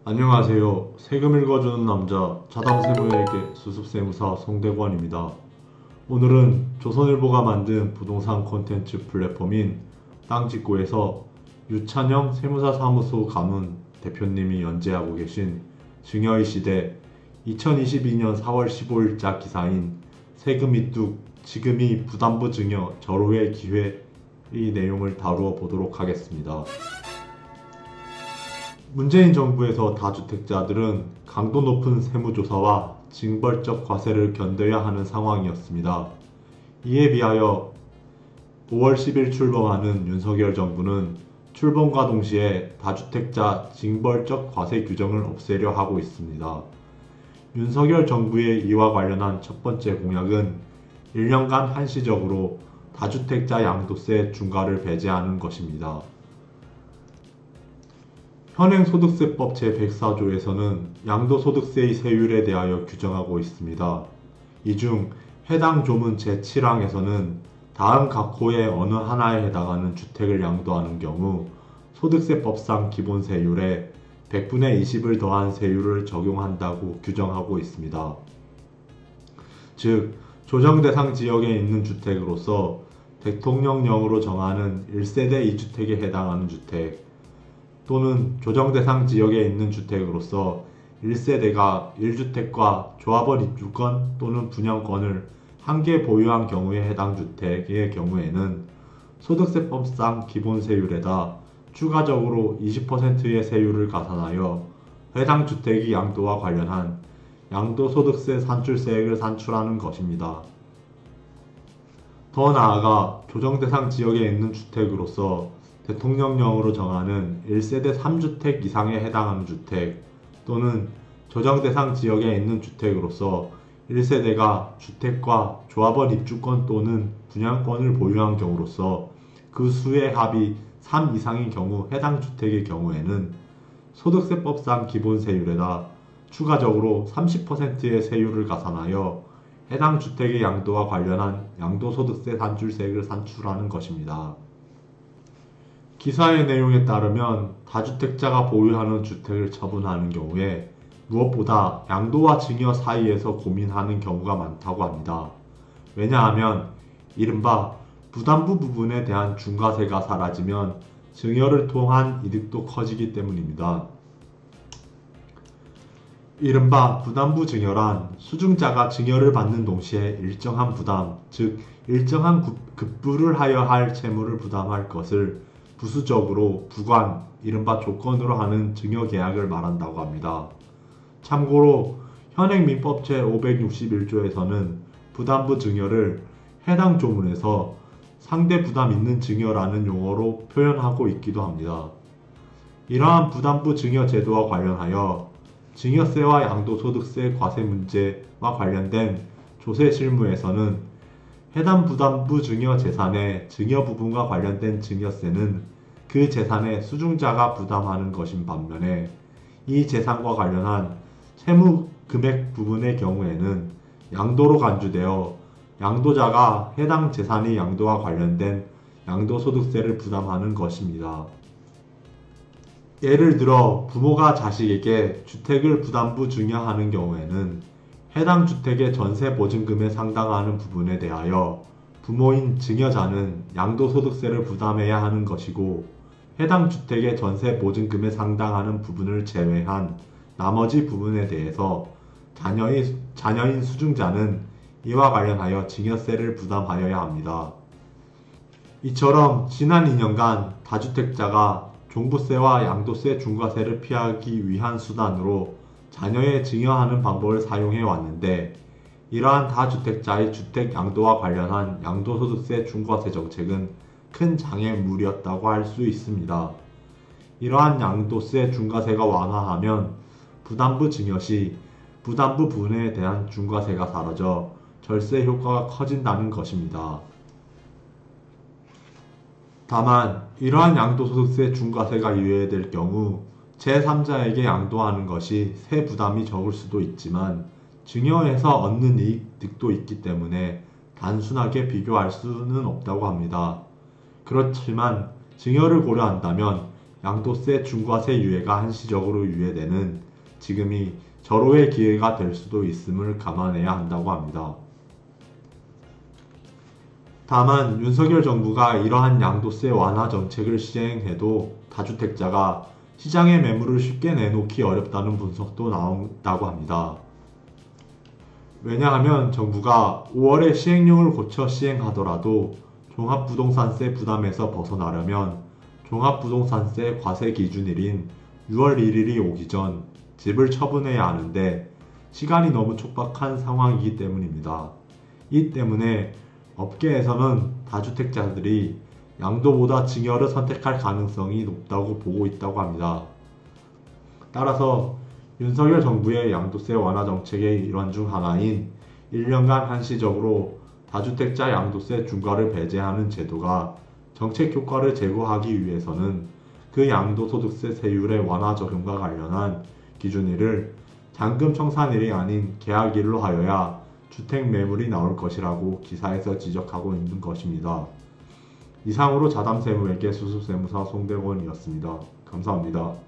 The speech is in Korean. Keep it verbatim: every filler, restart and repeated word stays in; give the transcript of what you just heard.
안녕하세요. 세금 읽어주는 남자 자담세무에게 수습세무사 송대관입니다. 오늘은 조선일보가 만든 부동산 콘텐츠 플랫폼인 땅짓고에서 유찬영 세무사사무소 가문 대표님이 연재하고 계신 증여의 시대 이천이십이년 사월 십오일자 기사인 세금이 뚝 지금이 부담부 증여 절호의 기회의 내용을 다루어 보도록 하겠습니다. 문재인 정부에서 다주택자들은 강도 높은 세무조사와 징벌적 과세를 견뎌야 하는 상황이었습니다. 이에 비하여 오월 십일 출범하는 윤석열 정부는 출범과 동시에 다주택자 징벌적 과세 규정을 없애려 하고 있습니다. 윤석열 정부의 이와 관련한 첫 번째 공약은 일 년간 한시적으로 다주택자 양도세 중과를 배제하는 것입니다. 현행 소득세법 제백사조에서는 양도소득세의 세율에 대하여 규정하고 있습니다. 이 중 해당 조문 제칠항에서는 다음 각 호의 어느 하나에 해당하는 주택을 양도하는 경우 소득세법상 기본세율에 백분의 이십을 더한 세율을 적용한다고 규정하고 있습니다. 즉, 조정대상 지역에 있는 주택으로서 대통령령으로 정하는 일 세대 이 주택에 해당하는 주택, 또는 조정대상 지역에 있는 주택으로서 일 세대가 일 주택과 조합원 입주권 또는 분양권을 한 개 보유한 경우에 해당 주택의 경우에는 소득세법상 기본세율에다 추가적으로 이십 퍼센트의 세율을 가산하여 해당 주택의 양도와 관련한 양도소득세 산출세액을 산출하는 것입니다. 더 나아가 조정대상 지역에 있는 주택으로서 대통령령으로 정하는 일 세대 삼 주택 이상에 해당하는 주택, 또는 조정대상 지역에 있는 주택으로서 일 세대가 주택과 조합원 입주권 또는 분양권을 보유한 경우로서 그 수의 합이 삼 이상인 경우 해당 주택의 경우에는 소득세법상 기본세율에다 추가적으로 삼십 퍼센트의 세율을 가산하여 해당 주택의 양도와 관련한 양도소득세 산출세액을 산출하는 것입니다. 기사의 내용에 따르면 다주택자가 보유하는 주택을 처분하는 경우에 무엇보다 양도와 증여 사이에서 고민하는 경우가 많다고 합니다. 왜냐하면 이른바 부담부 부분에 대한 중과세가 사라지면 증여를 통한 이득도 커지기 때문입니다. 이른바 부담부 증여란 수증자가 증여를 받는 동시에 일정한 부담, 즉 일정한 급부를 하여 할 채무를 부담할 것을 부수적으로 부관, 이른바 조건으로 하는 증여계약을 말한다고 합니다. 참고로 현행 민법 제오백육십일조에서는 부담부 증여를 해당 조문에서 상대 부담 있는 증여라는 용어로 표현하고 있기도 합니다. 이러한 부담부 증여 제도와 관련하여 증여세와 양도소득세 과세 문제와 관련된 조세 실무에서는 해당 부담부 증여 재산의 증여 부분과 관련된 증여세는 그 재산의 수증자가 부담하는 것인 반면에 이 재산과 관련한 채무 금액 부분의 경우에는 양도로 간주되어 양도자가 해당 재산의 양도와 관련된 양도소득세를 부담하는 것입니다. 예를 들어 부모가 자식에게 주택을 부담부 증여하는 경우에는 해당 주택의 전세 보증금에 상당하는 부분에 대하여 부모인 증여자는 양도소득세를 부담해야 하는 것이고, 해당 주택의 전세 보증금에 상당하는 부분을 제외한 나머지 부분에 대해서 자녀의, 자녀인 수증자는 이와 관련하여 증여세를 부담하여야 합니다. 이처럼 지난 이 년간 다주택자가 종부세와 양도세 중과세를 피하기 위한 수단으로 자녀의 증여하는 방법을 사용해 왔는데, 이러한 다주택자의 주택 양도와 관련한 양도소득세 중과세 정책은 큰 장애물이었다고 할 수 있습니다. 이러한 양도세 중과세가 완화하면 부담부 증여 시 부담부 부분에 대한 중과세가 사라져 절세 효과가 커진다는 것입니다. 다만 이러한 양도소득세 중과세가 유예될 경우 제삼자에게 양도하는 것이 세 부담이 적을 수도 있지만 증여해서 얻는 이득도 있기 때문에 단순하게 비교할 수는 없다고 합니다. 그렇지만 증여를 고려한다면 양도세 중과세 유예가 한시적으로 유예되는 지금이 절호의 기회가 될 수도 있음을 감안해야 한다고 합니다. 다만 윤석열 정부가 이러한 양도세 완화 정책을 시행해도 다주택자가 시장에 매물을 쉽게 내놓기 어렵다는 분석도 나온다고 합니다. 왜냐하면 정부가 오월에 시행령을 고쳐 시행하더라도 종합부동산세 부담에서 벗어나려면 종합부동산세 과세 기준일인 유월 일일이 오기 전 집을 처분해야 하는데 시간이 너무 촉박한 상황이기 때문입니다. 이 때문에 업계에서는 다주택자들이 양도보다 증여를 선택할 가능성이 높다고 보고 있다고 합니다. 따라서 윤석열 정부의 양도세 완화 정책의 일환 중 하나인 일 년간 한시적으로 다주택자 양도세 중과를 배제하는 제도가 정책 효과를 제고하기 위해서는 그 양도소득세 세율의 완화 적용과 관련한 기준일을 잔금 청산일이 아닌 계약일로 하여야 주택 매물이 나올 것이라고 기사에서 지적하고 있는 것입니다. 이상으로 자담세무회계 수습세무사 송대건이었습니다. 감사합니다.